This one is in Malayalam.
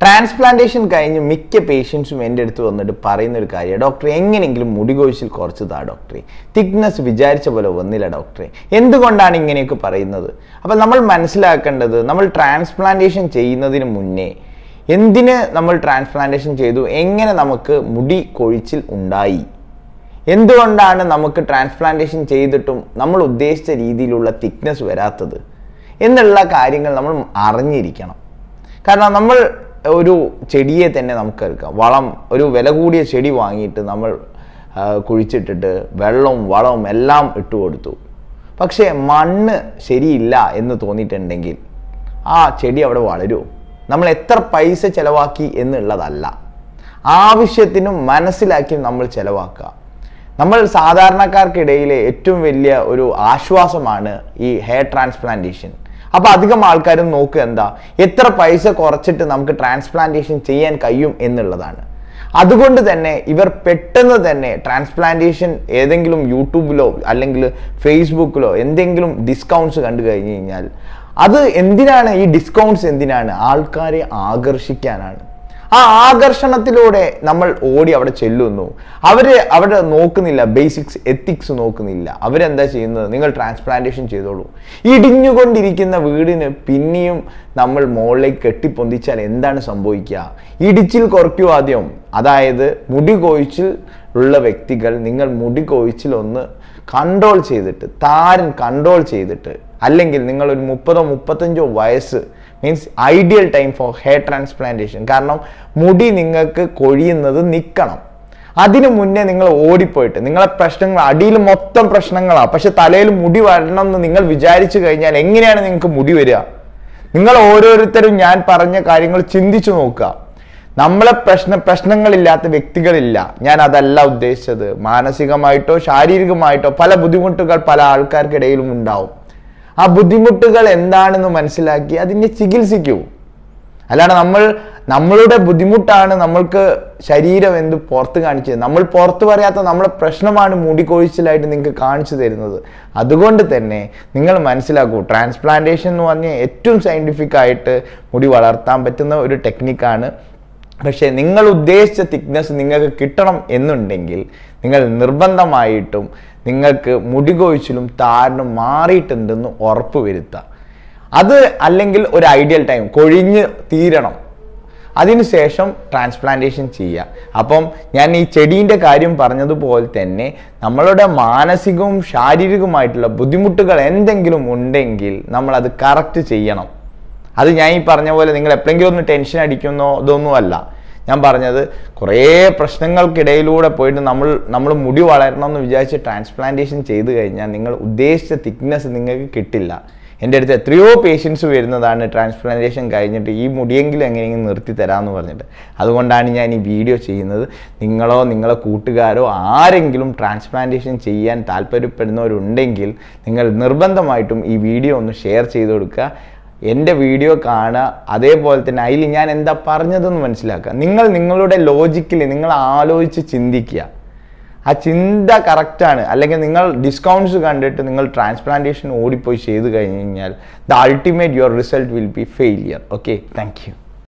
ട്രാൻസ്പ്ലാന്റേഷൻ കഴിഞ്ഞ് മിക്ക പേഷ്യൻസും എൻ്റെ അടുത്ത് വന്നിട്ട് പറയുന്നൊരു കാര്യം, ഡോക്ടറെ എങ്ങനെയെങ്കിലും മുടി കൊഴിച്ചിൽ കുറച്ച് താ ഡോക്ടറെ, തിക്നെസ് വിചാരിച്ച പോലെ വന്നില്ല ഡോക്ടറെ, എന്തുകൊണ്ടാണ് ഇങ്ങനെയൊക്കെ പറയുന്നത്? അപ്പം നമ്മൾ മനസ്സിലാക്കേണ്ടത്, നമ്മൾ ട്രാൻസ്പ്ലാന്റേഷൻ ചെയ്യുന്നതിന് മുന്നേ എന്തിന് നമ്മൾ ട്രാൻസ്പ്ലാന്റേഷൻ ചെയ്തു, എങ്ങനെ നമുക്ക് മുടി കൊഴിച്ചിൽ ഉണ്ടായി, എന്തുകൊണ്ടാണ് നമുക്ക് ട്രാൻസ്പ്ലാന്റേഷൻ ചെയ്തിട്ടും നമ്മൾ ഉദ്ദേശിച്ച രീതിയിലുള്ള തിക്നെസ് വരാത്തത് എന്നുള്ള കാര്യങ്ങൾ നമ്മൾ അറിഞ്ഞിരിക്കണം. കാരണം നമ്മൾ ഒരു ചെടിയെ തന്നെ നമുക്കെടുക്കാം, ഒരു വില കൂടിയ ചെടി വാങ്ങിയിട്ട് നമ്മൾ കുഴിച്ചിട്ടിട്ട് വെള്ളവും വളവും എല്ലാം ഇട്ട് കൊടുത്തു, പക്ഷേ മണ്ണ് ശരിയില്ല എന്ന് തോന്നിയിട്ടുണ്ടെങ്കിൽ ആ ചെടി അവിടെ വളരുമോ? നമ്മൾ എത്ര പൈസ ചിലവാക്കി എന്നുള്ളതല്ല, ആവശ്യത്തിനും മനസ്സിലാക്കി നമ്മൾ ചിലവാക്കുക. നമ്മൾ സാധാരണക്കാർക്കിടയിലെ ഏറ്റവും വലിയ ഒരു ആശ്വാസമാണ് ഈ ഹെയർ ട്രാൻസ്പ്ലാന്റേഷൻ. അപ്പോൾ അധികം ആൾക്കാരും നോക്കുക എന്താ, എത്ര പൈസ കുറച്ചിട്ട് നമുക്ക് ട്രാൻസ്പ്ലാന്റേഷൻ ചെയ്യാൻ കഴിയും എന്നുള്ളതാണ്. അതുകൊണ്ട് തന്നെ ഇവർ പെട്ടെന്ന് തന്നെ ട്രാൻസ്പ്ലാന്റേഷൻ ഏതെങ്കിലും യൂട്യൂബിലോ അല്ലെങ്കിൽ ഫേസ്ബുക്കിലോ എന്തെങ്കിലും ഡിസ്കൗണ്ട്സ് കണ്ടു കഴിഞ്ഞ് കഴിഞ്ഞാൽ, അത് എന്തിനാണ് ഈ ഡിസ്കൗണ്ട്സ്? എന്തിനാണ്? ആൾക്കാരെ ആകർഷിക്കാനാണ്. ആ ആകർഷണത്തിലൂടെ നമ്മൾ ഓടി അവിടെ ചെല്ലുന്നു. അവിടെ നോക്കുന്നില്ല, ബേസിക്സ് എത്തിക്സ് നോക്കുന്നില്ല. അവരെന്താ ചെയ്യുന്നത്? നിങ്ങൾ ട്രാൻസ്പ്ലാന്റേഷൻ ചെയ്തോളൂ. ഇടിഞ്ഞുകൊണ്ടിരിക്കുന്ന വീടിന് പിന്നെയും നമ്മൾ മുകളിലേക്ക് കെട്ടിപ്പൊന്തിച്ചാൽ എന്താണ് സംഭവിക്കുക? ഇടിച്ചിൽ കുറയ്ക്കൂ ആദ്യം. അതായത് മുടി കൊഴിച്ചിൽ ഉള്ള വ്യക്തികൾ, നിങ്ങൾ മുടി കൊഴിച്ചിൽ ഒന്ന് കൺട്രോൾ ചെയ്തിട്ട്, താരൻ കൺട്രോൾ ചെയ്തിട്ട്, അല്ലെങ്കിൽ നിങ്ങളൊരു 30-35 വയസ്സ് means ideal time for hair transplantation. കാരണം മുടി നിങ്ങൾക്ക് കൊഴിയുന്നത് നിൽക്കണം. അതിനു മുന്നേ നിങ്ങൾ ഓടിപ്പോയിട്ട് നിങ്ങളെ പ്രശ്നങ്ങൾ, അടിയിൽ മൊത്തം പ്രശ്നങ്ങളാണ്, പക്ഷെ തലയിൽ മുടി വരണം എന്ന് നിങ്ങൾ വിചാരിച്ചു കഴിഞ്ഞാൽ എങ്ങനെയാണ് നിങ്ങൾക്ക് മുടി വരിക? നിങ്ങൾ ഓരോരുത്തരും ഞാൻ പറഞ്ഞ കാര്യങ്ങൾ ചിന്തിച്ചു നോക്കുക. നമ്മളെ പ്രശ്നങ്ങളില്ലാത്ത വ്യക്തികളില്ല. ഞാൻ അതല്ല ഉദ്ദേശിച്ചത്. മാനസികമായിട്ടോ ശാരീരികമായിട്ടോ പല ബുദ്ധിമുട്ടുകൾ പല ആൾക്കാർക്കിടയിലും ഉണ്ടാവും. ആ ബുദ്ധിമുട്ടുകൾ എന്താണെന്ന് മനസ്സിലാക്കി അതിനെ ചികിത്സിക്കൂ. അല്ലാതെ നമ്മളുടെ ബുദ്ധിമുട്ടാണ് നമ്മൾക്ക് ശരീരം എന്ത് പുറത്ത് കാണിച്ചത്, നമ്മൾ പുറത്ത് പറയാത്ത നമ്മളെ പ്രശ്നമാണ് മുടി കൊഴിച്ചിലായിട്ട് നിങ്ങൾക്ക് കാണിച്ചു തരുന്നത്. അതുകൊണ്ട് തന്നെ നിങ്ങൾ മനസ്സിലാക്കൂ, ട്രാൻസ്പ്ലാന്റേഷൻ എന്ന് പറഞ്ഞാൽ ഏറ്റവും സയൻറ്റിഫിക് ആയിട്ട് മുടി വളർത്താൻ പറ്റുന്ന ഒരു ടെക്നിക്കാണ്. പക്ഷേ നിങ്ങൾ ഉദ്ദേശിച്ച തിക്നെസ് നിങ്ങൾക്ക് കിട്ടണം എന്നുണ്ടെങ്കിൽ നിങ്ങൾ നിർബന്ധമായിട്ടും നിങ്ങൾക്ക് മുടി കൊഴിച്ചിലും താരനും മാറിയിട്ടുണ്ടെന്ന് ഉറപ്പ് വരുത്തുക. അത് അല്ലെങ്കിൽ ഒരു ഐഡിയൽ ടൈം കൊഴിഞ്ഞ് തീരണം, അതിനുശേഷം ട്രാൻസ്പ്ലാന്റേഷൻ ചെയ്യുക. അപ്പം ഞാൻ ഈ ചെടീൻ്റെ കാര്യം പറഞ്ഞതുപോലെ തന്നെ നമ്മളുടെ മാനസികവും ശാരീരികവുമായിട്ടുള്ള ബുദ്ധിമുട്ടുകൾ എന്തെങ്കിലും ഉണ്ടെങ്കിൽ നമ്മളത് കറക്റ്റ് ചെയ്യണം. അത് ഞാൻ ഈ പറഞ്ഞ പോലെ നിങ്ങൾ എപ്പോഴെങ്കിലും ഒന്ന് ടെൻഷൻ അടിക്കുന്നോ ഇതൊന്നുമല്ല. ഞാൻ പറഞ്ഞത് കുറേ പ്രശ്നങ്ങൾക്കിടയിലൂടെ പോയിട്ട് നമ്മൾ മുടി വളരണം എന്ന് വിചാരിച്ച് ട്രാൻസ്പ്ലാന്റേഷൻ ചെയ്ത് കഴിഞ്ഞാൽ നിങ്ങൾ ഉദ്ദേശിച്ച തിക്നെസ് നിങ്ങൾക്ക് കിട്ടില്ല. എൻ്റെ അടുത്ത് എത്രയോ പേഷ്യൻസ് വരുന്നതാണ് ട്രാൻസ്പ്ലാന്റേഷൻ കഴിഞ്ഞിട്ട് ഈ മുടിയെങ്കിലും എങ്ങനെയെങ്കിലും നിർത്തി തരാമെന്ന് പറഞ്ഞിട്ട്. അതുകൊണ്ടാണ് ഞാൻ ഈ വീഡിയോ ചെയ്യുന്നത്. നിങ്ങളോ നിങ്ങളെ കൂട്ടുകാരോ ആരെങ്കിലും ട്രാൻസ്പ്ലാന്റേഷൻ ചെയ്യാൻ താല്പര്യപ്പെടുന്നവരുണ്ടെങ്കിൽ നിങ്ങൾ നിർബന്ധമായിട്ടും ഈ വീഡിയോ ഒന്ന് ഷെയർ ചെയ്ത് കൊടുക്കുക. എൻ്റെ വീഡിയോ കാണുക, അതേപോലെ തന്നെ അതിൽ ഞാൻ എന്താ പറഞ്ഞതെന്ന് മനസ്സിലാക്കുക. നിങ്ങളുടെ ലോജിക്കിൽ നിങ്ങൾ ആലോചിച്ച് ചിന്തിക്കുക. ആ ചിന്ത കറക്റ്റാണ്. അല്ലെങ്കിൽ നിങ്ങൾ ഡിസ്കൗണ്ട്സ് കണ്ടിട്ട് നിങ്ങൾ ട്രാൻസ്പ്ലാന്റേഷൻ ഓടിപ്പോയി ചെയ്ത് കഴിഞ്ഞ് കഴിഞ്ഞാൽ the ultimate your result will be failure. Okay, thank U.